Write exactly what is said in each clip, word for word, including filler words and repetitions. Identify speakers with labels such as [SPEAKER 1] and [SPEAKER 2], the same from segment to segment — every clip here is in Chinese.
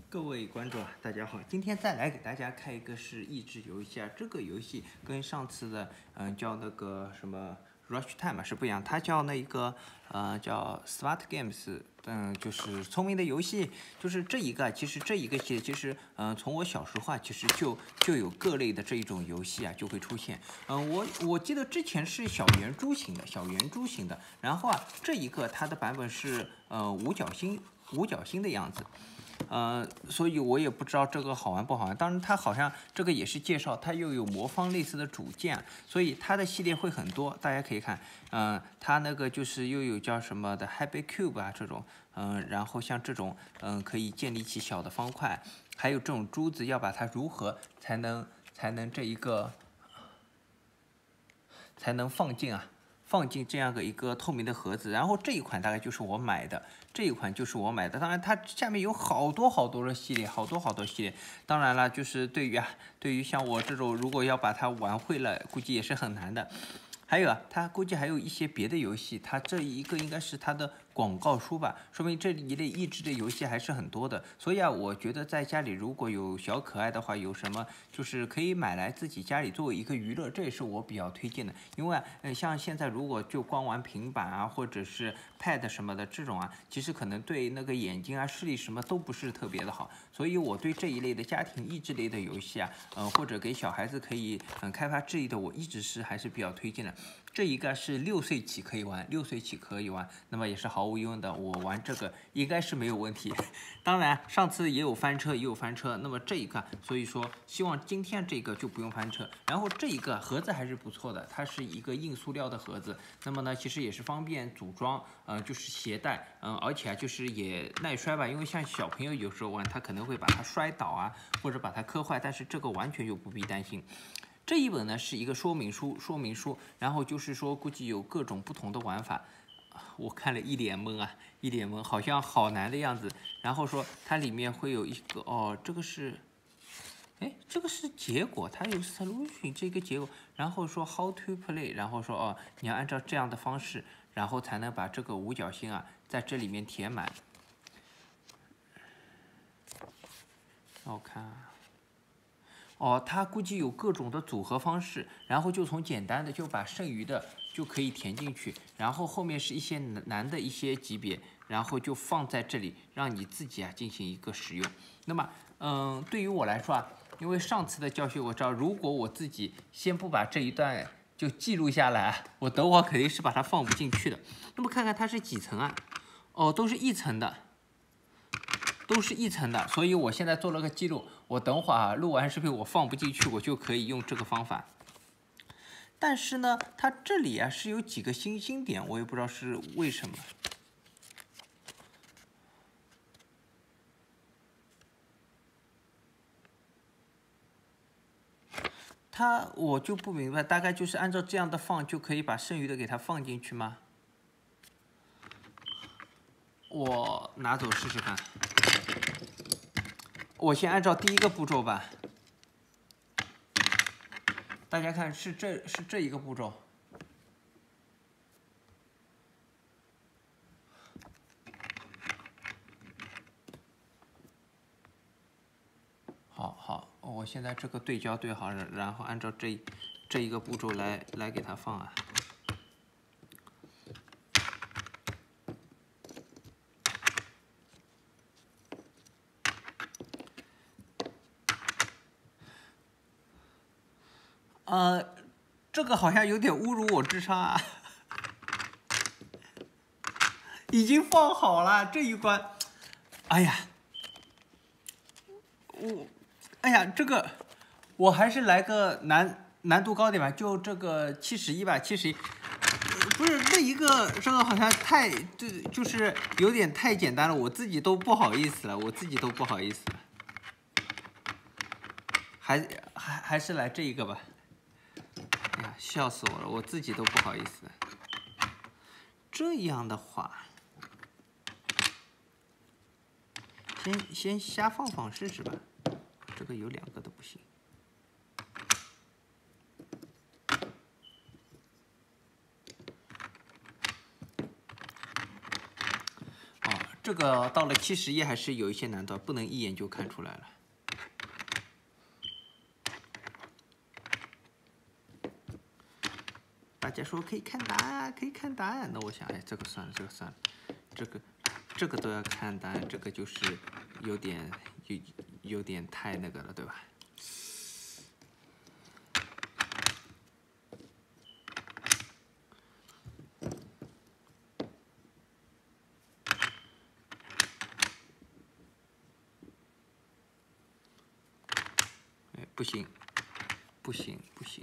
[SPEAKER 1] 各位观众啊，大家好！今天再来给大家开一个是益智游戏啊，这个游戏跟上次的嗯叫那个什么 Rush Time 是不一样，它叫那个呃叫 Smart Games， 嗯就是聪明的游戏，就是这一个其实这一个系列其实嗯、呃、从我小时候啊其实就就有各类的这一种游戏啊就会出现，嗯、呃、我我记得之前是小圆珠型的小圆珠型的，然后啊这一个它的版本是呃五角星五角星的样子。呃，所以我也不知道这个好玩不好玩。当然，它好像这个也是介绍，它又有魔方类似的主件，所以它的系列会很多。大家可以看，嗯、呃，它那个就是又有叫什么的 Happy Cube 啊这种，嗯、呃，然后像这种，嗯、呃，可以建立起小的方块，还有这种珠子，要把它如何才能才能这一个才能放进啊？放进这样的一个透明的盒子，然后这一款大概就是我买的，这一款就是我买的。当然，它下面有好多好多的系列，好多好多系列。当然了，就是对于啊，对于像我这种，如果要把它玩会了，估计也是很难的。还有啊，它估计还有一些别的游戏，它这一个应该是它的广告书吧，说明这一类益智的游戏还是很多的。所以啊，我觉得在家里如果有小可爱的话，有什么就是可以买来自己家里作为一个娱乐，这也是我比较推荐的。因为嗯，像现在如果就光玩平板啊，或者是 pad 什么的这种啊，其实可能对那个眼睛啊、视力什么都不是特别的好。所以我对这一类的家庭益智类的游戏啊，嗯，或者给小孩子可以嗯开发智力的，我一直是还是比较推荐的。这一个是六岁起可以玩，六岁起可以玩，那么也是毫无疑问的，我玩这个应该是没有问题。当然，上次也有翻车，也有翻车，那么这一个，所以说希望今天这个就不用翻车。然后这一个盒子还是不错的，它是一个硬塑料的盒子，那么呢，其实也是方便组装，嗯、呃，就是携带，嗯、呃，而且啊，就是也耐摔吧，因为像小朋友有时候玩，他可能会把它摔倒啊，或者把它磕坏，但是这个完全就不必担心。这一本呢是一个说明书，说明书，然后就是说估计有各种不同的玩法，我看了一脸懵啊，一脸懵，好像好难的样子。然后说它里面会有一个哦，这个是，哎，这个是结果，它有 solution 这个结果，然后说 how to play， 然后说哦，你要按照这样的方式，然后才能把这个五角星啊在这里面填满。我看啊。哦，它估计有各种的组合方式，然后就从简单的就把剩余的就可以填进去，然后后面是一些难的一些级别，然后就放在这里，让你自己啊进行一个使用。那么，嗯，对于我来说啊，因为上次的教学我知道，如果我自己先不把这一段就记录下来，我等会儿肯定是把它放不进去的。那么看看它是几层啊？哦，都是一层的。都是一层的，所以我现在做了个记录，我等会儿录完视频我放不进去，我就可以用这个方法。但是呢，它这里啊是有几个星星点，我也不知道是为什么。它我就不明白，大概就是按照这样的放就可以把剩余的给它放进去吗？我拿走试试看。我先按照第一个步骤吧。大家看，是这是这一个步骤。好好，我现在这个对焦对好了，然后按照这这一个步骤来来给它放啊。呃，这个好像有点侮辱我智商啊！已经放好了这一关，哎呀，我，哎呀，这个我还是来个难难度高点吧，就这个七十一吧，七十一。不是那一个，这个好像太就就是有点太简单了，我自己都不好意思了，我自己都不好意思了。还还还是来这一个吧。哎呀，笑死我了，我自己都不好意思了。这样的话，先先瞎放放试试吧。这个有两个都不行。 这个到了七十页还是有一些难度，不能一眼就看出来了。大家说可以看答案，可以看答案，那我想，哎，这个算了，这个算了，这个这个都要看答案，这个就是有点有有点太那个了，对吧？哎，不行，不行，不行。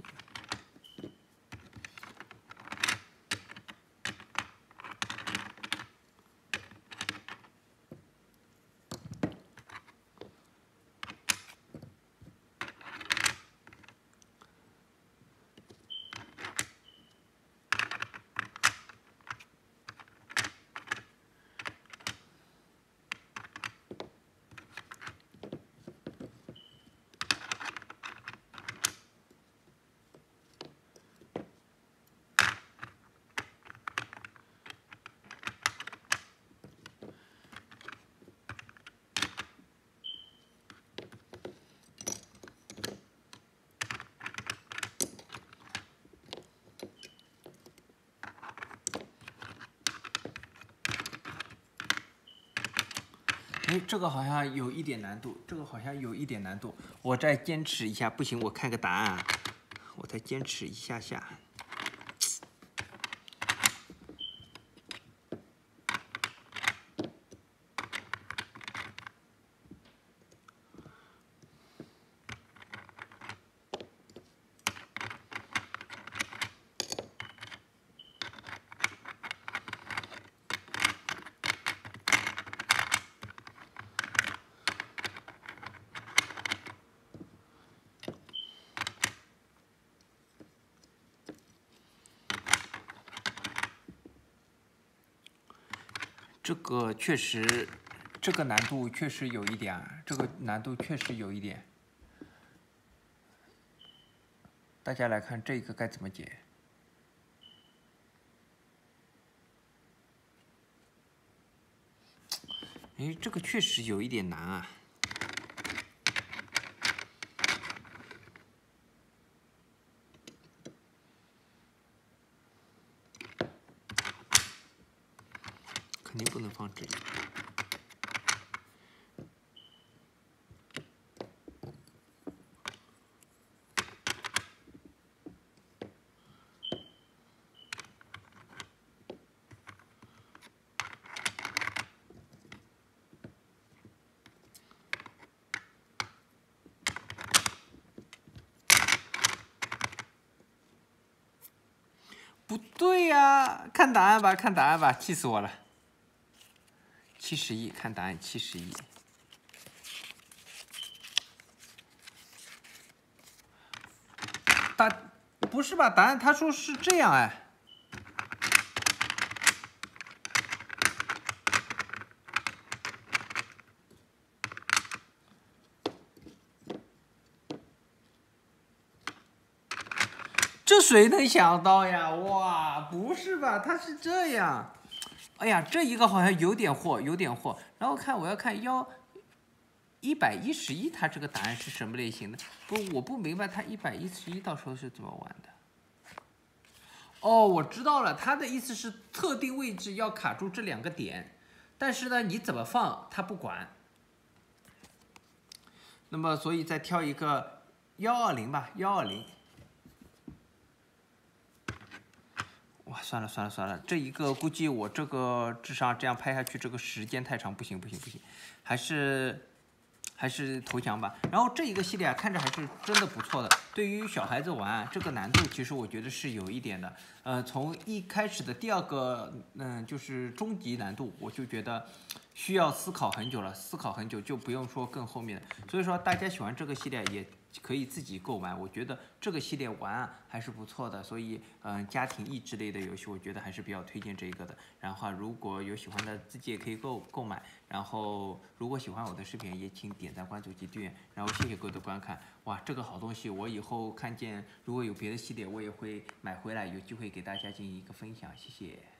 [SPEAKER 1] 哎，这个好像有一点难度，这个好像有一点难度，我再坚持一下，不行，我看个答案啊，我再坚持一下下。这个确实，这个难度确实有一点，这个难度确实有一点。大家来看这个该怎么解？哎，这个确实有一点难啊。肯定不能放这里。不对呀，看答案吧，看答案吧，气死我了。七十一，看答案，七十一。答不是吧？答案他说是这样哎。这谁能想到呀？哇，不是吧？他是这样。哎呀，这一个好像有点货，有点货。然后看我要看幺一百一十一，它这个答案是什么类型的？不，我不明白它一百一十一到时候是怎么玩的。哦，我知道了，它的意思是特定位置要卡住这两个点，但是呢，你怎么放它不管。那么，所以再挑一个幺二零吧，幺二零。哇，算了算了算了，这一个估计我这个智商这样拍下去，这个时间太长，不行不行不行，还是还是投降吧。然后这一个系列啊，看着还是真的不错的。对于小孩子玩，这个难度其实我觉得是有一点的。呃，从一开始的第二个，嗯，就是终极难度，我就觉得需要思考很久了，思考很久就不用说更后面的。所以说大家喜欢这个系列也可以自己购买，我觉得这个系列玩啊还是不错的。所以，嗯、呃，家庭益智类的游戏，我觉得还是比较推荐这一个的。然后，如果有喜欢的，自己也可以购购买。然后，如果喜欢我的视频，也请点赞、关注及订阅。然后，谢谢各位的观看。哇，这个好东西，我以后看见如果有别的系列，我也会买回来，有机会给大家进行一个分享。谢谢。